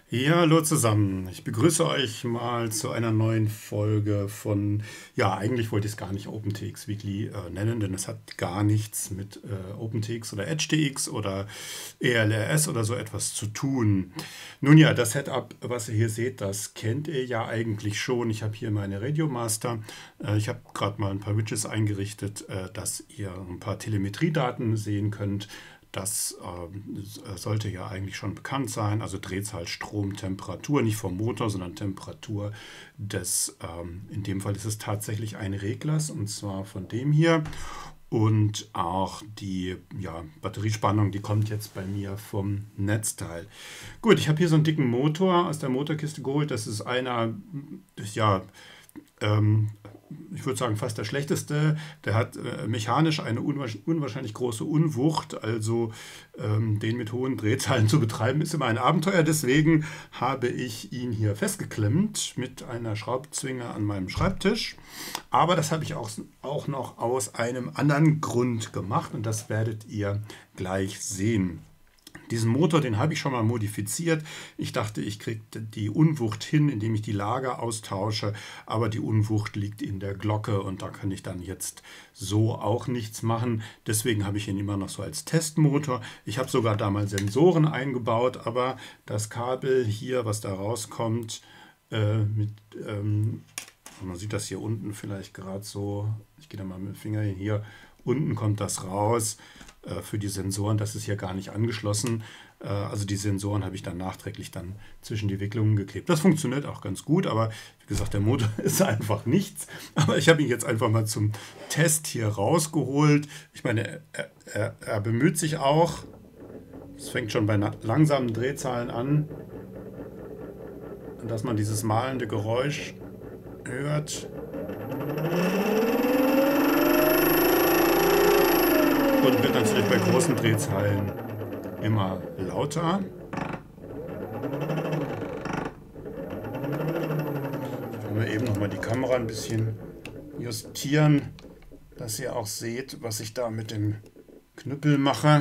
Ja, hallo zusammen. Ich begrüße euch mal zu einer neuen Folge von, ja, eigentlich wollte ich es gar nicht OpenTX Weekly nennen, denn es hat gar nichts mit OpenTX oder EdgeTX oder ELRS oder so etwas zu tun. Nun ja, das Setup, was ihr hier seht, das kennt ihr ja eigentlich schon. Ich habe hier meine Radiomaster. Ich habe gerade mal ein paar Widgets eingerichtet, dass ihr ein paar Telemetriedaten sehen könnt. Das sollte ja eigentlich schon bekannt sein. Also Drehzahl, Strom, Temperatur, nicht vom Motor, sondern Temperatur des, in dem Fall ist es tatsächlich ein Reglers, und zwar von dem hier. Und auch die Batteriespannung, die kommt jetzt bei mir vom Netzteil. Gut, ich habe hier so einen dicken Motor aus der Motorkiste geholt. Das ist einer, ja, ähm, ich würde sagen, fast der schlechteste. Der hat mechanisch eine unwahrscheinlich große Unwucht. Also den mit hohen Drehzahlen zu betreiben, ist immer ein Abenteuer. Deswegen habe ich ihn hier festgeklemmt mit einer Schraubzwinge an meinem Schreibtisch. Aber das habe ich auch noch aus einem anderen Grund gemacht, und das werdet ihr gleich sehen. Diesen Motor, den habe ich schon mal modifiziert. Ich dachte, ich kriege die Unwucht hin, indem ich die Lager austausche, aber die Unwucht liegt in der Glocke und da kann ich dann jetzt so auch nichts machen. Deswegen habe ich ihn immer noch so als Testmotor. Ich habe sogar da mal Sensoren eingebaut, aber das Kabel hier, was da rauskommt, mit, man sieht das hier unten vielleicht gerade so, ich gehe da mal mit dem Finger hin, hier unten kommt das raus. Für die Sensoren, das ist hier gar nicht angeschlossen. Also die Sensoren habe ich dann nachträglich dann zwischen die Wicklungen geklebt. Das funktioniert auch ganz gut, aber wie gesagt, der Motor ist einfach nichts. Aber ich habe ihn jetzt einfach mal zum Test hier rausgeholt. Ich meine, er bemüht sich auch. Es fängt schon bei langsamen Drehzahlen an, dass man dieses malende Geräusch hört. Und wird natürlich bei großen Drehzahlen immer lauter. Ich will mir eben nochmal die Kamera ein bisschen justieren, dass ihr auch seht, was ich da mit dem Knüppel mache.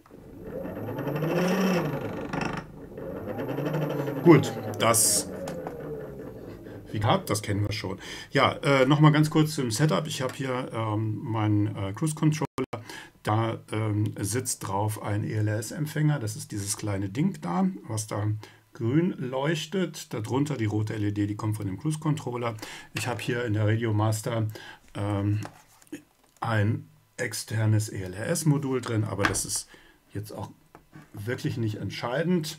Gut, das wie gehabt, das kennen wir schon. Ja, nochmal ganz kurz zum Setup. Ich habe hier meinen Cruise Controller. Da sitzt drauf ein ELS-Empfänger. Das ist dieses kleine Ding da, was da grün leuchtet. Darunter die rote LED, die kommt von dem Cruise Controller. Ich habe hier in der Radiomaster ein externes ELS-Modul drin, aber das ist jetzt auch wirklich nicht entscheidend.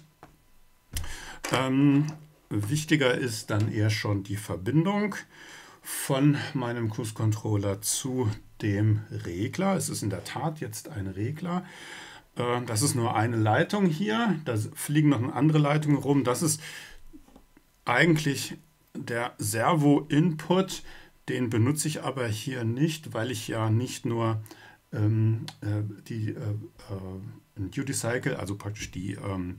Wichtiger ist dann eher schon die Verbindung von meinem Cruise Controller zu dem Regler. Es ist in der Tat jetzt ein Regler. Das ist nur eine Leitung hier. Da fliegen noch andere Leitungen rum. Das ist eigentlich der Servo-Input. Den benutze ich aber hier nicht, weil ich ja nicht nur die Duty Cycle, also praktisch die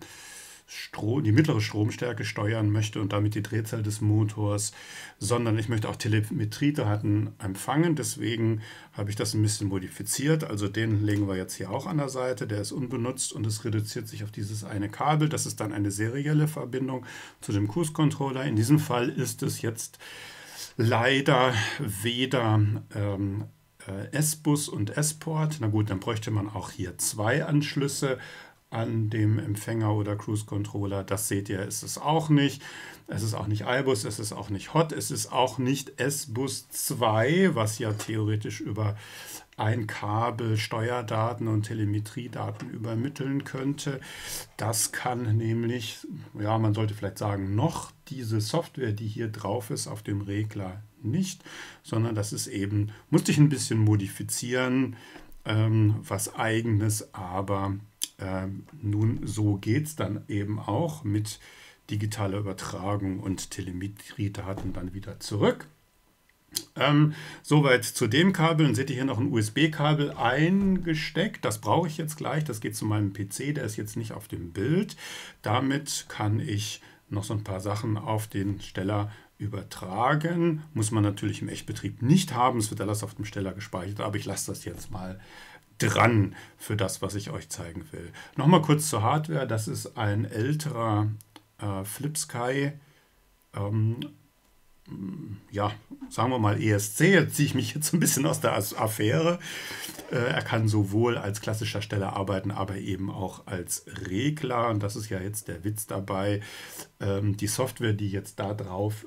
mittlere Stromstärke steuern möchte und damit die Drehzahl des Motors, sondern ich möchte auch Telemetriedaten empfangen. Deswegen habe ich das ein bisschen modifiziert. Also den legen wir jetzt hier auch an der Seite. Der ist unbenutzt und es reduziert sich auf dieses eine Kabel. Das ist dann eine serielle Verbindung zu dem Cruise Controller. In diesem Fall ist es jetzt leider weder S-Bus und S-Port. Na gut, dann bräuchte man auch hier zwei Anschlüsse an dem Empfänger oder Cruise Controller. Das seht ihr, ist es auch nicht. Es ist auch nicht iBus, es ist auch nicht Hot, es ist auch nicht S-Bus 2, was ja theoretisch über ein Kabel Steuerdaten und Telemetriedaten übermitteln könnte. Das kann nämlich, ja, man sollte vielleicht sagen, noch diese Software, die hier drauf ist auf dem Regler nicht, sondern das ist eben, musste ich ein bisschen modifizieren, was eigenes, aber nun, so geht es dann eben auch mit digitaler Übertragung und Telemetriedaten dann wieder zurück. Soweit zu dem Kabel. Dann seht ihr hier noch ein USB-Kabel eingesteckt. Das brauche ich jetzt gleich. Das geht zu meinem PC. Der ist jetzt nicht auf dem Bild. Damit kann ich noch so ein paar Sachen auf den Steller übertragen. Muss man natürlich im Echtbetrieb nicht haben. Es wird alles auf dem Steller gespeichert. Aber ich lasse das jetzt mal dran für das, was ich euch zeigen will. Nochmal kurz zur Hardware. Das ist ein älterer FlipSky, ja, sagen wir mal ESC, jetzt ziehe ich mich jetzt ein bisschen aus der Affäre. Er kann sowohl als klassischer Steller arbeiten, aber eben auch als Regler. Und das ist ja jetzt der Witz dabei. Die Software, die jetzt da drauf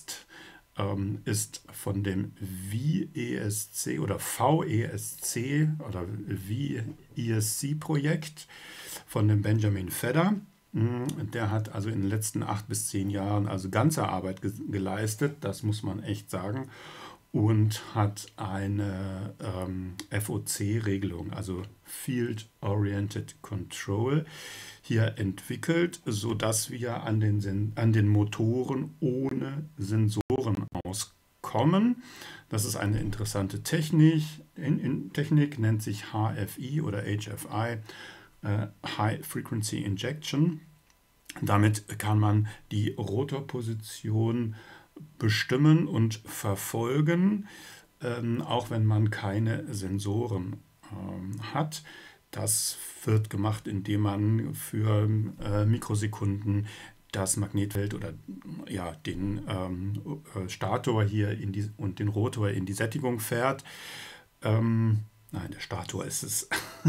ist von dem VESC oder VESC oder VESC-Projekt von dem Benjamin Fedder. Der hat also in den letzten 8 bis 10 Jahren also ganze Arbeit geleistet, das muss man echt sagen, und hat eine FOC-Regelung, also Field Oriented Control, hier entwickelt, sodass wir an den Motoren ohne Sensoren auskommen. Das ist eine interessante Technik, nennt sich HFI oder HFI. High Frequency Injection. Damit kann man die Rotorposition bestimmen und verfolgen, auch wenn man keine Sensoren hat. Das wird gemacht, indem man für Mikrosekunden das Magnetfeld oder ja, den Stator hier und den Rotor in die Sättigung fährt. Nein, der Stator ist es.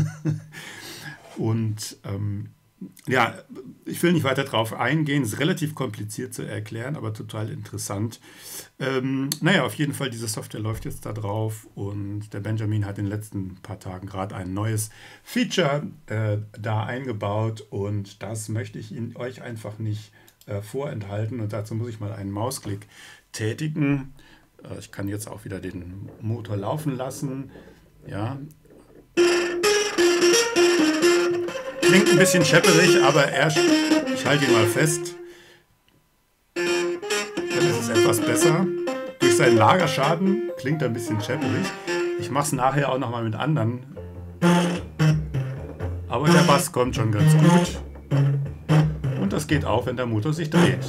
Und ja, ich will nicht weiter drauf eingehen, ist relativ kompliziert zu erklären, aber total interessant. Naja, auf jeden Fall, diese Software läuft jetzt da drauf und der Benjamin hat in den letzten paar Tagen gerade ein neues Feature da eingebaut und das möchte ich euch einfach nicht vorenthalten und dazu muss ich mal einen Mausklick tätigen. Ich kann jetzt auch wieder den Motor laufen lassen. Ja. Klingt ein bisschen schepperig, aber ich halte ihn mal fest. Dann ist es etwas besser. Durch seinen Lagerschaden klingt er ein bisschen schepperig. Ich mache es nachher auch nochmal mit anderen. Aber der Bass kommt schon ganz gut. Und das geht auch, wenn der Motor sich dreht.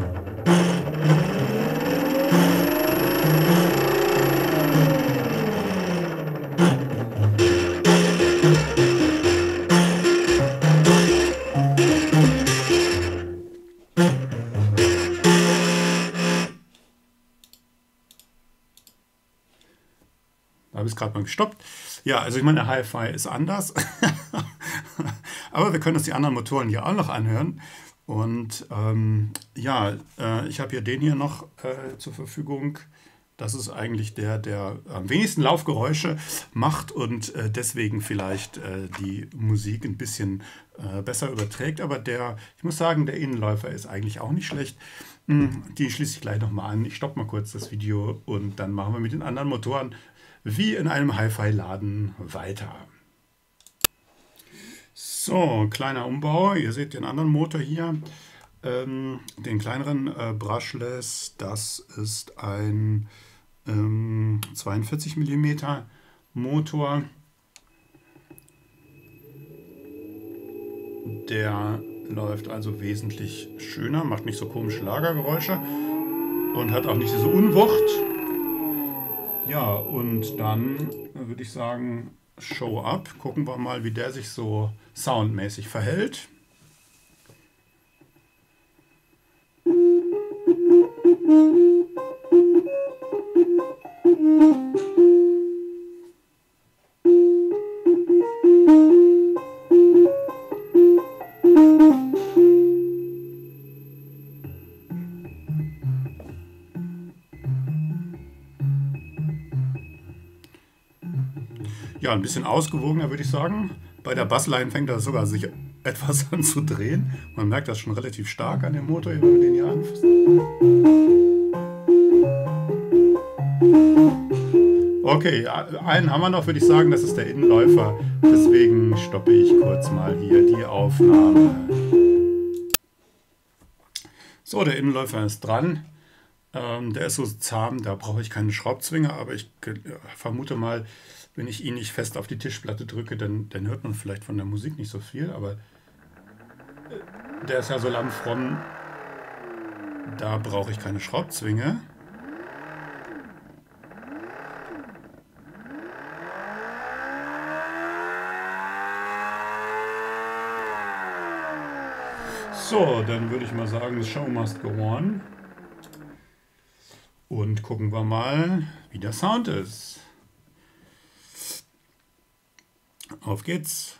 Da habe ich es gerade mal gestoppt. Ja, also ich meine, der Hi-Fi ist anders. Aber wir können uns die anderen Motoren hier auch noch anhören. Und ja, ich habe hier den hier noch zur Verfügung. Das ist eigentlich der am wenigsten Laufgeräusche macht und deswegen vielleicht die Musik ein bisschen besser überträgt. Aber ich muss sagen, der Innenläufer ist eigentlich auch nicht schlecht. Die schließe ich gleich nochmal an. Ich stoppe mal kurz das Video und dann machen wir mit den anderen Motoren wie in einem Hi-Fi-Laden weiter. So, kleiner Umbau. Ihr seht den anderen Motor hier. Den kleineren Brushless, das ist ein 42 mm Motor. Der läuft also wesentlich schöner, macht nicht so komische Lagergeräusche und hat auch nicht diese Unwucht. Ja, und dann würde ich sagen, Show up. Gucken wir mal, wie der sich so soundmäßig verhält. Ja, ein bisschen ausgewogener würde ich sagen. Bei der Bassline fängt er sogar sich etwas an zu drehen. Man merkt das schon relativ stark an dem Motor, wenn man den hier anfasst. Okay, einen haben wir noch, würde ich sagen, das ist der Innenläufer. Deswegen stoppe ich kurz mal hier die Aufnahme. So, der Innenläufer ist dran. Der ist so zahm, da brauche ich keine Schraubzwinge, aber ich vermute mal, wenn ich ihn nicht fest auf die Tischplatte drücke, dann hört man vielleicht von der Musik nicht so viel, aber der ist ja so lammfromm, da brauche ich keine Schraubzwinge. So, dann würde ich mal sagen, the show must go on. Und gucken wir mal, wie der Sound ist. Auf geht's.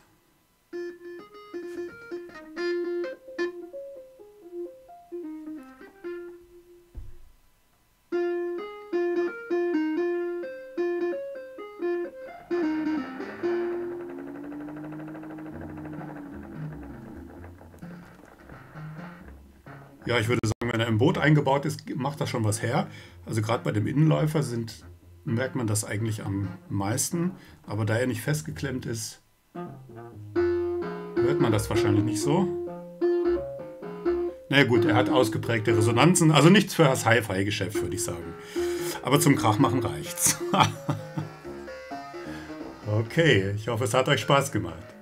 Ja, ich würde sagen, wenn er im Boot eingebaut ist, macht das schon was her. Also gerade bei dem Innenläufer merkt man das eigentlich am meisten. Aber da er nicht festgeklemmt ist, hört man das wahrscheinlich nicht so. Na gut, er hat ausgeprägte Resonanzen. Also nichts für das Hi-Fi-Geschäft, würde ich sagen. Aber zum Krachmachen reicht's. Okay, ich hoffe, es hat euch Spaß gemacht.